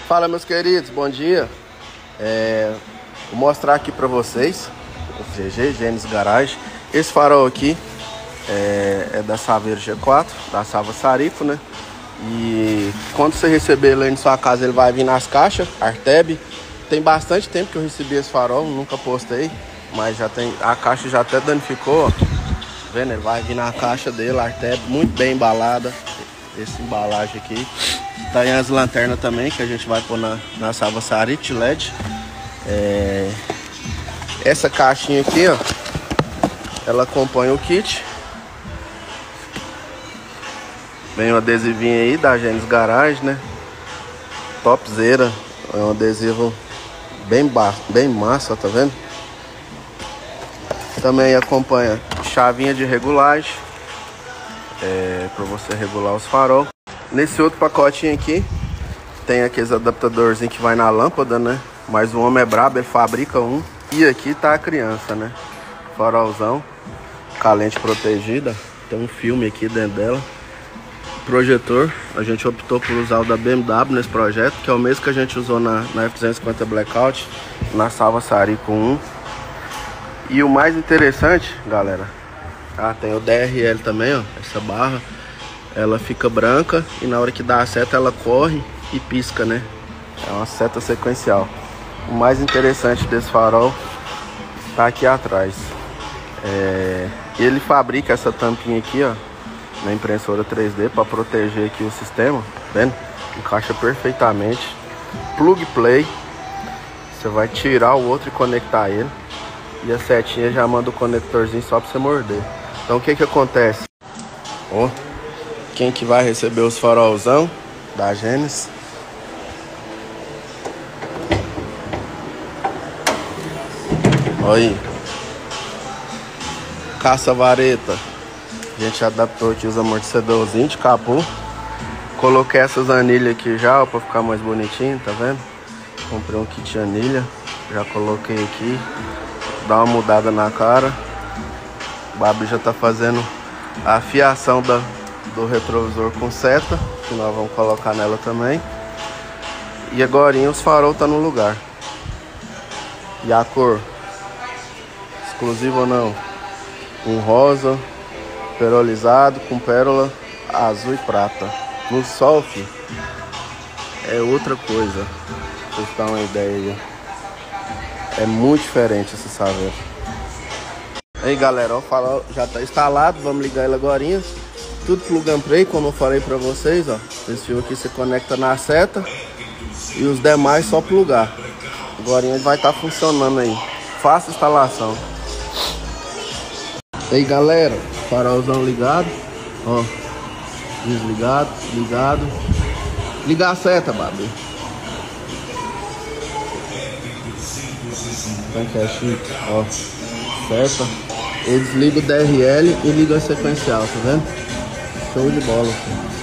Fala, meus queridos, bom dia. Vou mostrar aqui pra vocês o GG, Gênesis Garage. Esse farol aqui é da Saveiro G4, da Sava Sarifo, né? E quando você receber ele aí na sua casa, ele vai vir nas caixas, Arteb. Tem bastante tempo que eu recebi esse farol, nunca postei, mas já tem, a caixa já até danificou, ó. Vendo? Ele vai vir na caixa dele, Arteb, muito bem embalada. Essa embalagem aqui. Tá aí as lanternas também, que a gente vai pôr na Sava Sarifo LED. Essa caixinha aqui, ó, ela acompanha o kit. Vem um adesivinho aí da Gênesis Garage, né? Topzera. É um adesivo bem massa, tá vendo? Também acompanha chavinha de regulagem, para você regular os farol. Nesse outro pacotinho aqui tem aqueles adaptadorzinhos que vai na lâmpada, né? Mas o homem é brabo, ele fabrica um. E aqui tá a criança, né? Farolzão, com a lente protegida. Tem um filme aqui dentro dela. Projetor, a gente optou por usar o da BMW nesse projeto, que é o mesmo que a gente usou na F250 Blackout, na Sava Sarifo 1. E o mais interessante, galera, tem o DRL também, ó. Essa barra, ela fica branca e na hora que dá a seta ela corre e pisca, né? É uma seta sequencial. O mais interessante desse farol tá aqui atrás. Ele fabrica essa tampinha aqui, ó, na impressora 3D para proteger aqui o sistema, vendo? Encaixa perfeitamente. Plug play. Você vai tirar o outro e conectar ele. E a setinha já manda o conectorzinho só para você morder. Então o que que acontece? Ó, quem que vai receber os farolzão da Gênesis? Olha aí. Caça-vareta. A gente adaptou aqui os amortecedorzinhos de capô. Coloquei essas anilhas aqui já, ó, pra ficar mais bonitinho, tá vendo? Comprei um kit de anilha. Já coloquei aqui. Dá uma mudada na cara. O Babi já tá fazendo a afiação do retrovisor com seta, que nós vamos colocar nela também. E agora os farol tá no lugar. E a cor? Exclusivo ou não? Um rosa perolizado com pérola azul e prata. No sol, filho, é outra coisa. Pra vocês terem uma ideia aí. É muito diferente esse Saveiro. Aí, galera, ó, o farol já tá instalado. Vamos ligar ele agora. Tudo plug and play, como eu falei pra vocês, ó. Esse fio aqui você conecta na seta e os demais só plugar. Agora ele vai estar funcionando aí. Fácil instalação. Aí, galera, farolzão ligado, ó, desligado, ligado. Ligar a seta, Babi. Então, é chique, ó, seta. Ele desliga o DRL e liga a sequencial, tá vendo? Show de bola, filho.